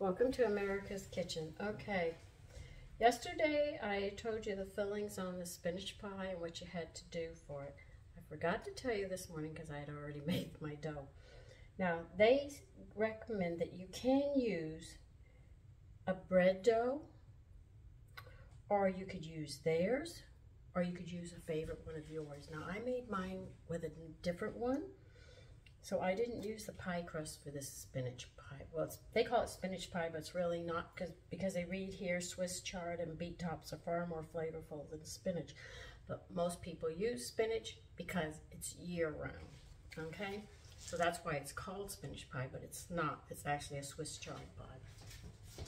Welcome to America's Kitchen. Okay, yesterday I told you the fillings on the spinach pie and what you had to do for it. I forgot to tell you this morning because I had already made my dough. Now, they recommend that you can use a bread dough, or you could use theirs, or you could use a favorite one of yours. Now, I made mine with a different one. So I didn't use the pie crust for this spinach pie. Well, they call it spinach pie, but it's really not because they read here Swiss chard and beet tops are far more flavorful than spinach. But most people use spinach because it's year-round, okay? So that's why it's called spinach pie, but it's not. It's actually a Swiss chard pie.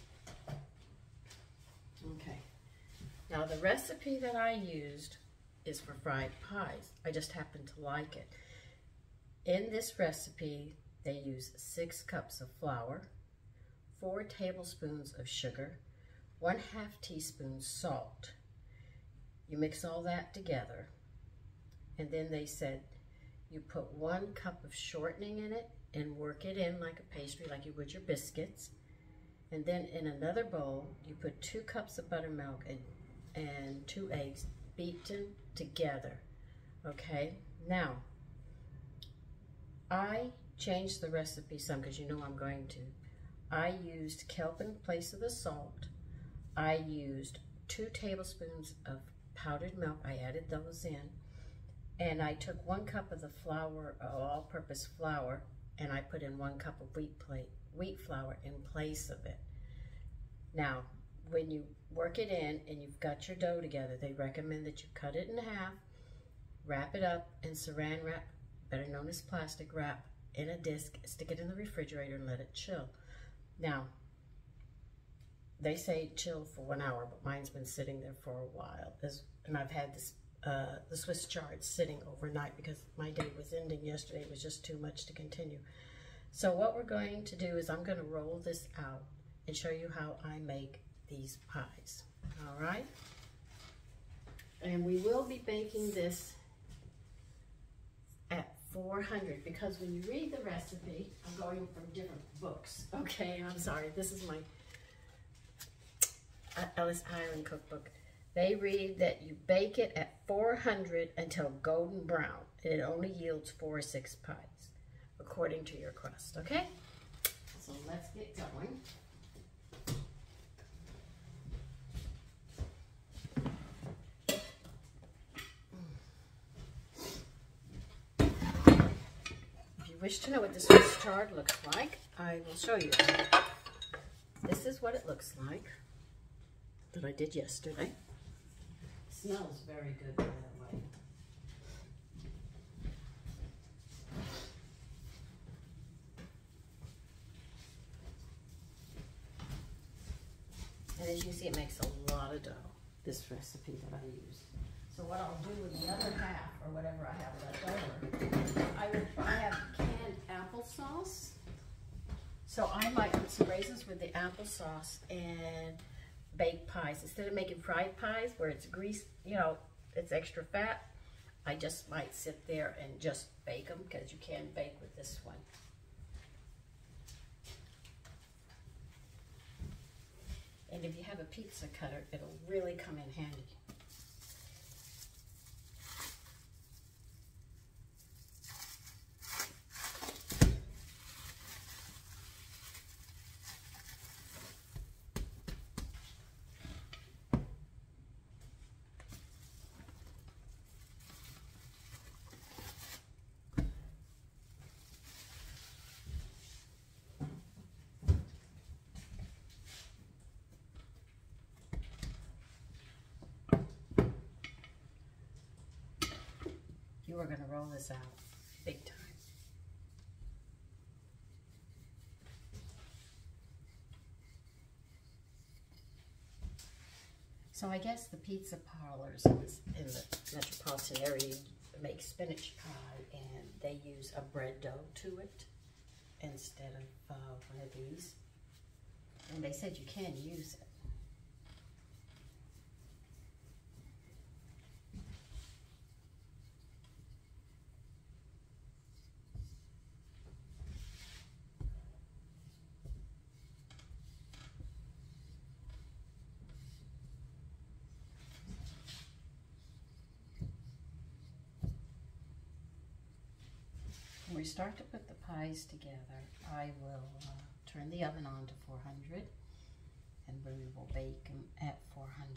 Okay. Now, the recipe that I used is for fried pies. I just happen to like it. In this recipe, they use 6 cups of flour, 4 tablespoons of sugar, 1/2 teaspoon salt. You mix all that together, and then they said you put 1 cup of shortening in it and work it in like a pastry, like you would your biscuits. And then in another bowl, you put 2 cups of buttermilk and 2 eggs beaten together, okay? Now, I changed the recipe some because you know I'm going to. I used kelp in place of the salt. I used 2 tablespoons of powdered milk. I added those in. And I took 1 cup of the flour, all-purpose flour, and I put in 1 cup of wheat flour in place of it. Now, when you work it in and you've got your dough together, they recommend that you cut it in half, wrap it up in saran wrap, better known as plastic wrap, in a disc, stick it in the refrigerator and let it chill. Now, they say chill for 1 hour, but mine's been sitting there for a while. And I've had this, the Swiss chard sitting overnight because my day was ending yesterday. It was just too much to continue. So what we're going to do is I'm going to roll this out and show you how I make these pies. All right? And we will be baking this at 400, because when you read the recipe, I'm going from different books. Okay, I'm sorry. This is my Ellis Island cookbook. They read that you bake it at 400 until golden brown, and it only yields 4 or 6 pies, according to your crust, okay? So let's get going. Wish to know what this Swiss chard looks like, I will show you. This is what it looks like that I did yesterday. It smells very good, by the way. And as you see, it makes a lot of dough, this recipe that I use. So what I'll do with the other half, or whatever I have left over, I have canned applesauce. So I might put some raisins with the applesauce and bake pies. Instead of making fried pies where it's grease, you know, it's extra fat, I just might sit there and just bake them, because you can bake with this one. And if you have a pizza cutter, it'll really come in handy. You are going to roll this out big time. So I guess the pizza parlors in the metropolitan area make spinach pie, and they use a bread dough to it instead of one of these. And they said you can use it. start to put the pies together, I will turn the oven on to 400, and we will bake them at 400.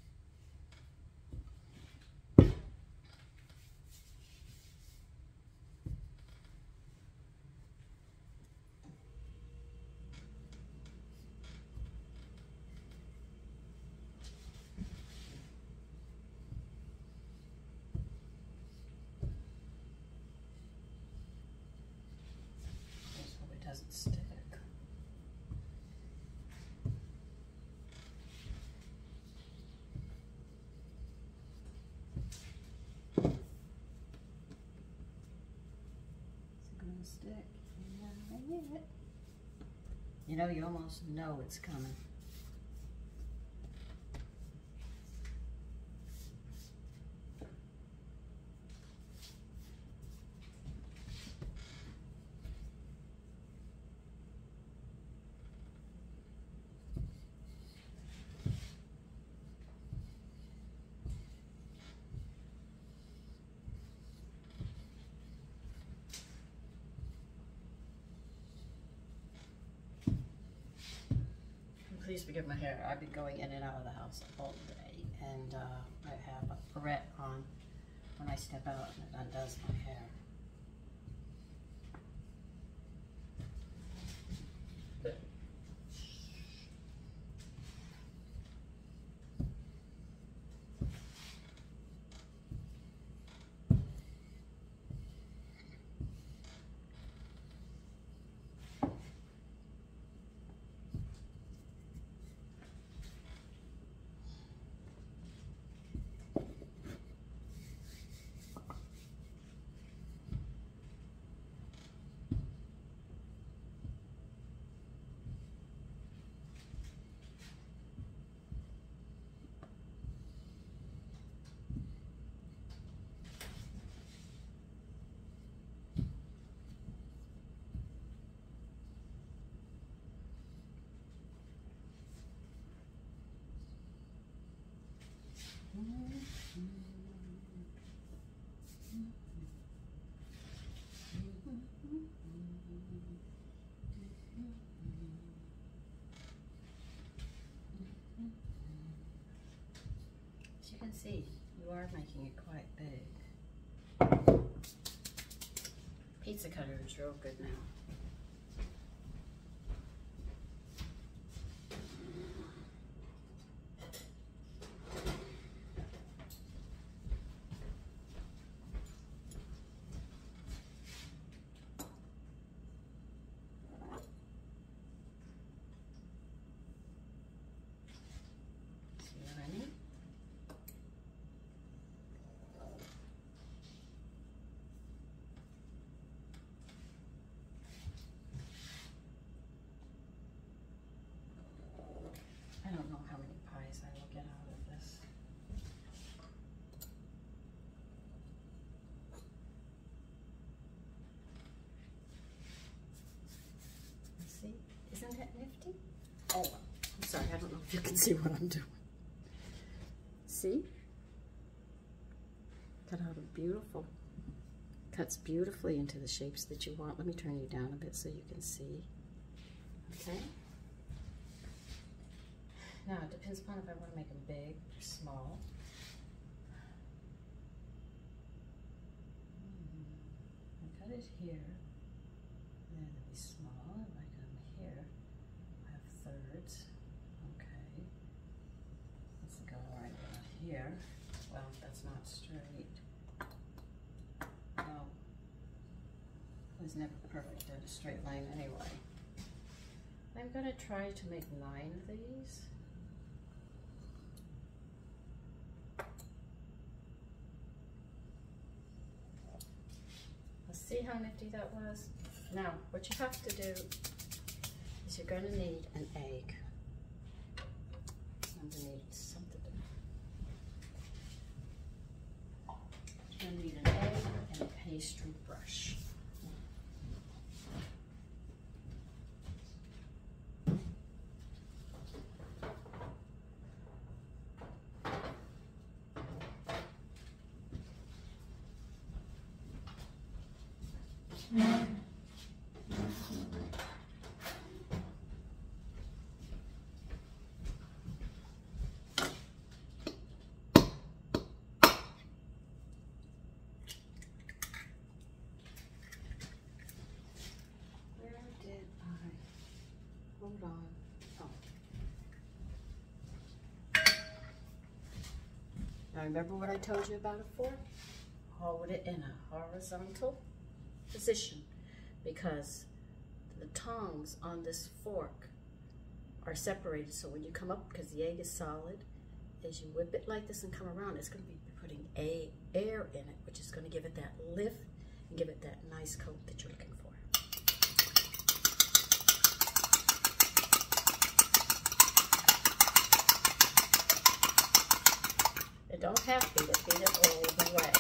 Doesn't stick. Is it going to stick? Not yet. You know, you almost know it's coming. Please forgive my hair. I've been going in and out of the house all day, and I have a barrette on when I step out, and it undoes my hair. As you can see, you are making it quite big. Pizza cutter is real good now. I don't know how many pies I will get out of this. See? Isn't that nifty? Oh, I'm sorry. I don't know if you can see what I'm doing. See? Cut out a beautiful. Cuts beautifully into the shapes that you want. Let me turn you down a bit so you can see. Okay? Now, it depends upon if I want to make them big or small. I cut it here, then it'll be small. If I come here, I have thirds. Okay. Let's go right about here. Well, that's not straight. Well, it was never perfect at a straight line anyway. I'm going to try to make 9 of these. See how nifty that was? Now, what you have to do is you're going to need an egg. I'm going to need something to... You're going to need an egg and a pastry brush. Hold on. Oh. Now remember what I told you about a fork? Hold it in a horizontal position because the tongs on this fork are separated. So when you come up, because the egg is solid, as you whip it like this and come around, it's going to be putting air in it, which is going to give it that lift and give it that nice coat that you're looking for. It don't have to beat it all the way.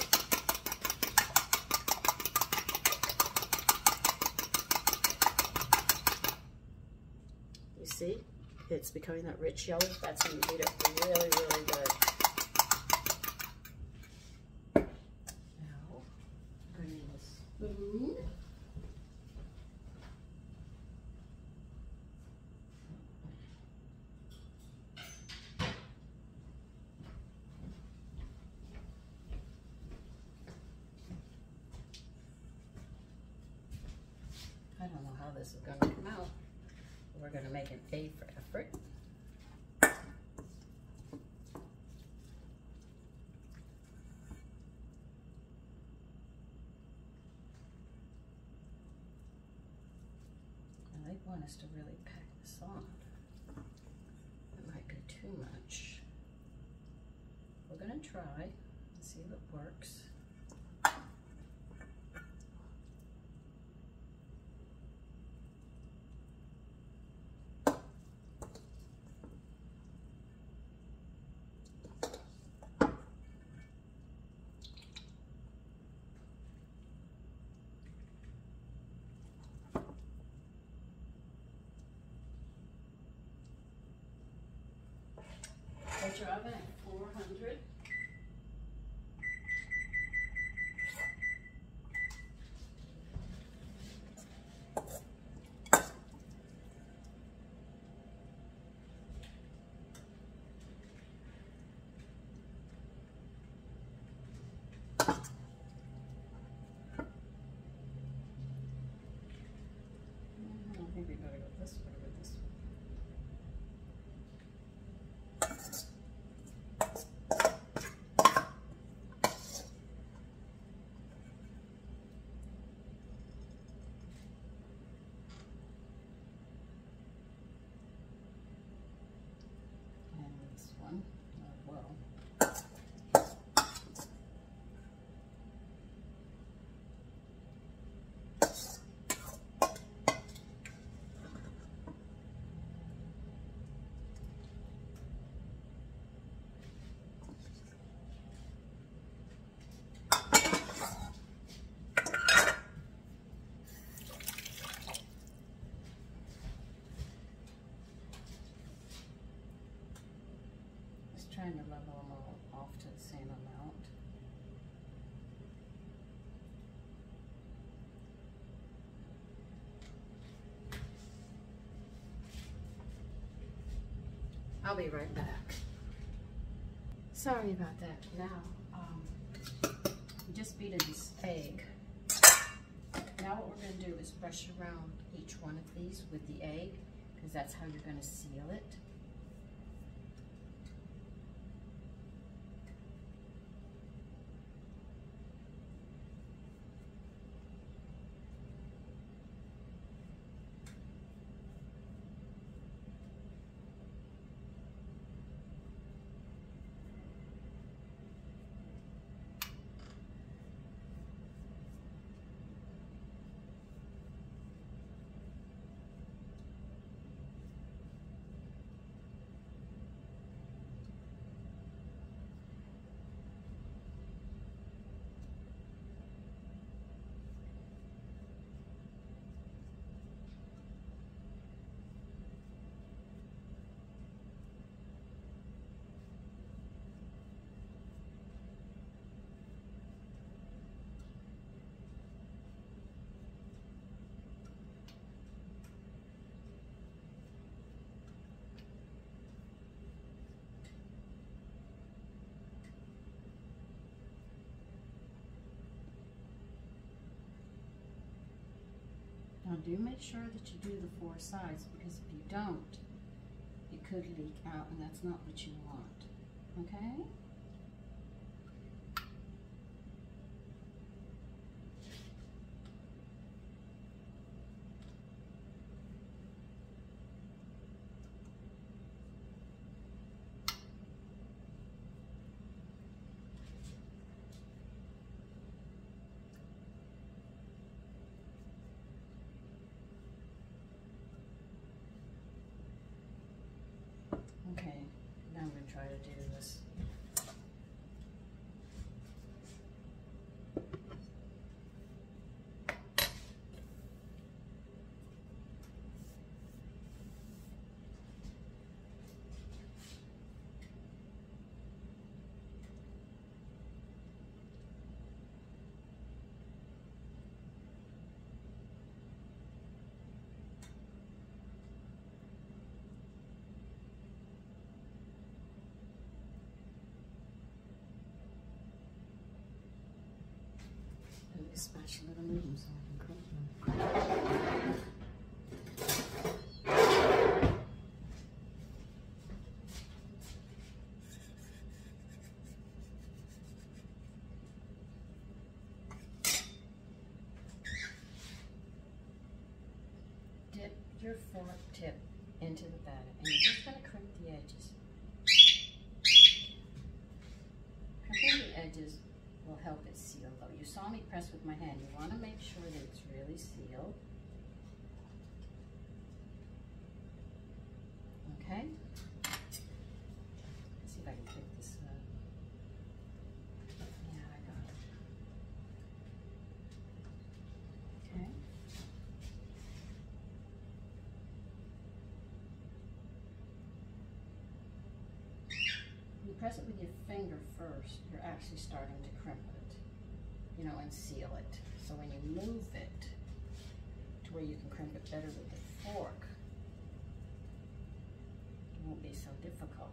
You see, it's becoming that rich yellow. That's when you beat it really, really good. Now, I'm going to need a spoon. I don't know how this is going to come out. We're going to make an A for effort. And they want us to really pack this on. It might be too much. We're going to try and see if it works. Set your oven at 400. I think we gotta go this way with this one. Well. Trying to level them all off to the same amount. I'll be right back. Sorry about that. Now, just beating this egg. Now what we're going to do is brush around each one of these with the egg, because that's how you're going to seal it. do make sure that you do the 4 sides, because if you don't, it could leak out, and that's not what you want, okay? Okay, now I'm going to try to do this. Spatula to move them so I can cook them. Dip your fork tip into the batter, and you're just going to crimp the edges. Crimping the edges will help it seal, though. You saw me press with my hand. You want to make sure that it's really sealed. Okay? Let's see if I can pick this up. Yeah, I got it. Okay. You press it with your finger first, you're actually starting to crimp it, you know, and seal it. So when you move it to where you can crimp it better with the fork, it won't be so difficult.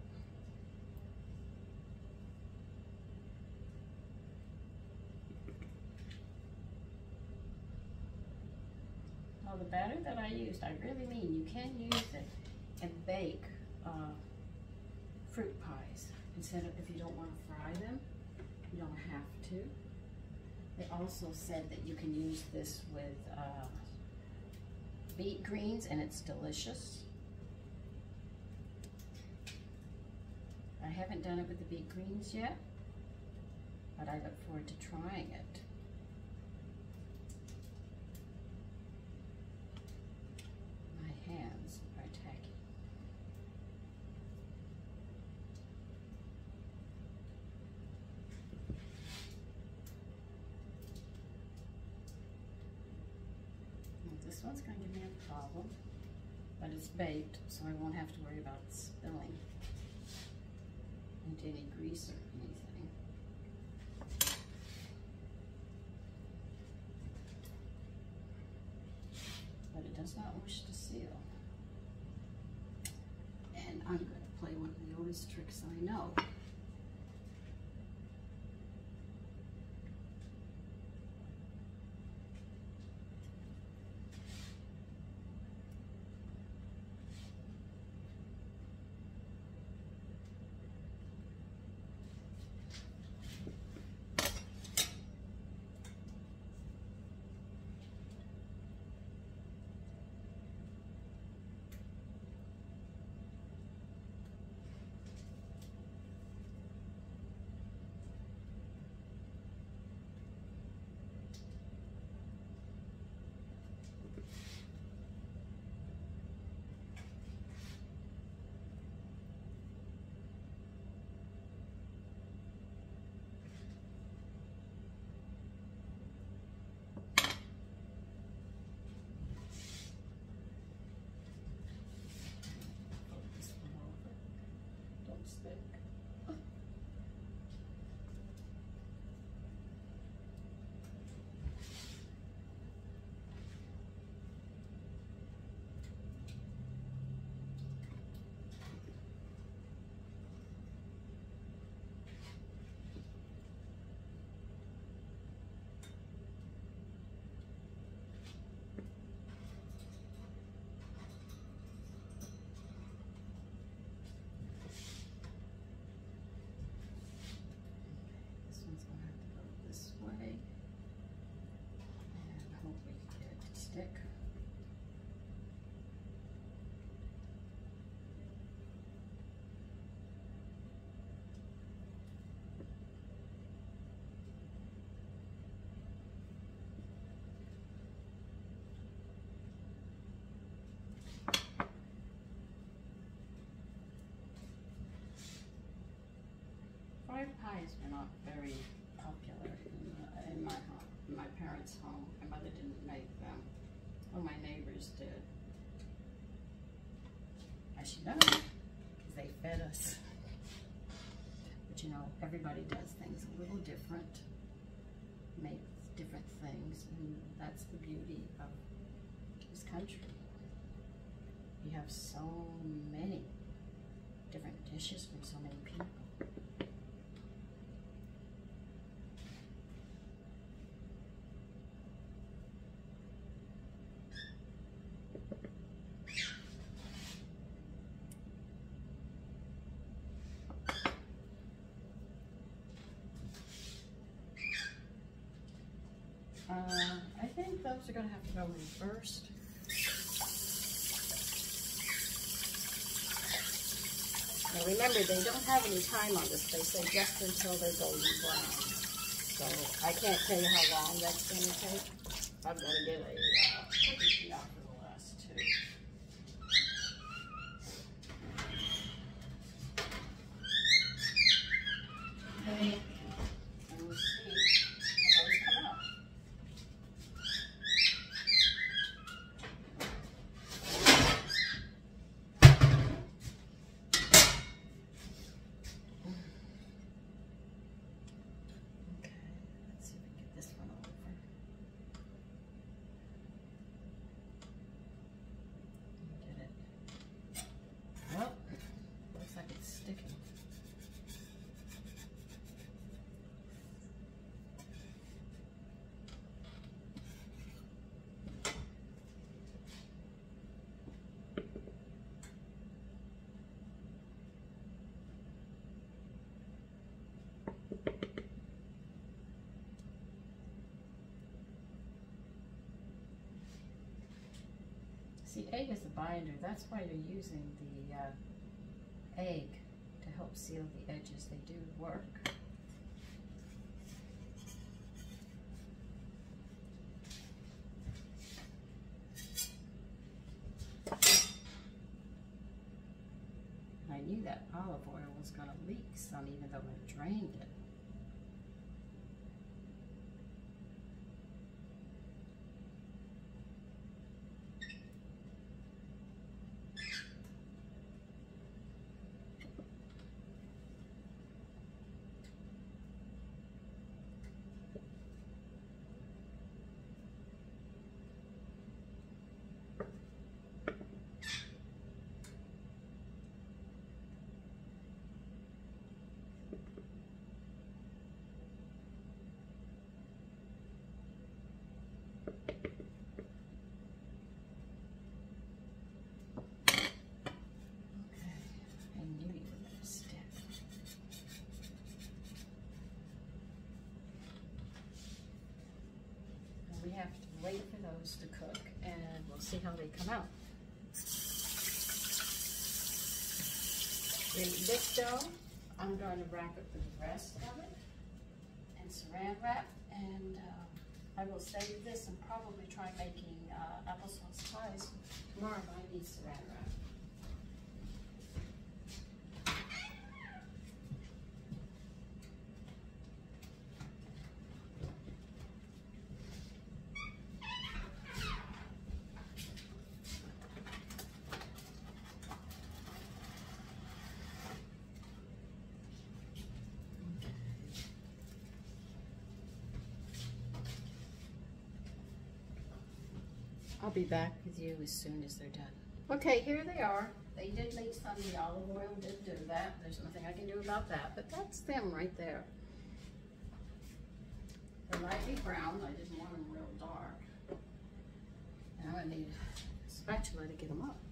Now the batter that I used, I really mean you can use it and bake fruit pies. Instead of, if you don't want to fry them, you don't have to. They also said that you can use this with beet greens, and it's delicious. I haven't done it with the beet greens yet, but I look forward to trying it. My hands are tacky. This one's going to give me a problem, but it's baked, so I won't have to worry about spilling into any grease or anything. But it does not wish to seal. And I'm going to play one of the oldest tricks I know. pies were not very popular in my home, in my parents' home. My mother didn't make them. Well, my neighbors did. I should know, because they fed us. But you know, everybody does things a little different, makes different things, and that's the beauty of this country. You have so many different dishes from so many people. I think those are going to have to go in first. Now remember, they don't have any time on this. They say just until they're golden brown. So I can't tell you how long that's going to take. I'm going to get a cookie sheet out for the last two. Okay. And we'll see how those come out. See, egg is a binder. That's why you're using the egg to help seal the edges. They do work. I knew that olive oil was going to leak some, even though I drained it. We have to wait for those to cook, and we'll see how they come out. In this dough, I'm going to wrap it with the rest of it and saran wrap, and I will save this and probably try making applesauce pies tomorrow, but I need saran wrap. I'll be back with you as soon as they're done. Okay, here they are. They did leak some. The olive oil did do that. There's nothing I can do about that, but that's them right there. They might be brown. I didn't want them real dark. Now I need a spatula to get them up.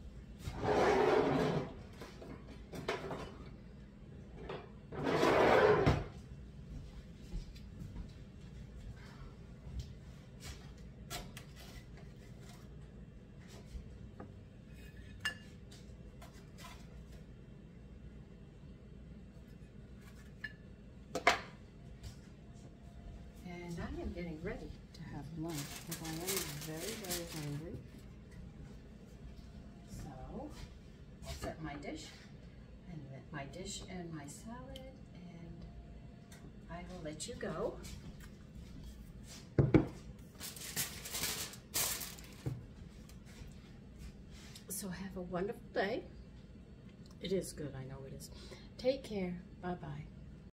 I am getting ready to have lunch because I am very, very hungry. So I'll set my dish and my salad, and will let you go. So have a wonderful day. It is good, I know it is. Take care. Bye-bye.